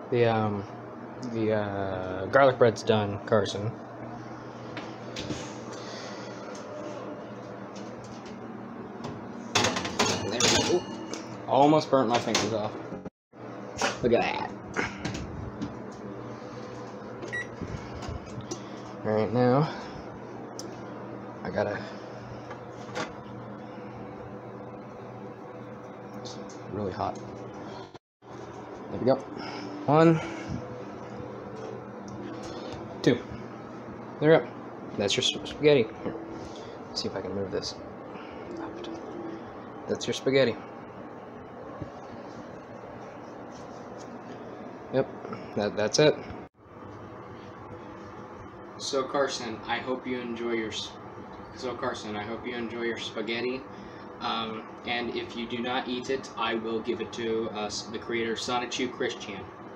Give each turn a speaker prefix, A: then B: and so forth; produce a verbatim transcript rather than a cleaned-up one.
A: The um, the uh, garlic bread's done, Carson. There we go. Ooh, almost burnt my fingers off. Look at that. All right, now I gotta. It's really hot. There we go. One, two. There we go. That's your spaghetti. Here. See if I can move this. That's your spaghetti. Yep, that, that's it. So Carson, I hope you enjoy your. So Carson, I hope you enjoy your spaghetti. Um, and if you do not eat it, I will give it to uh, the creator Sonichu Christian.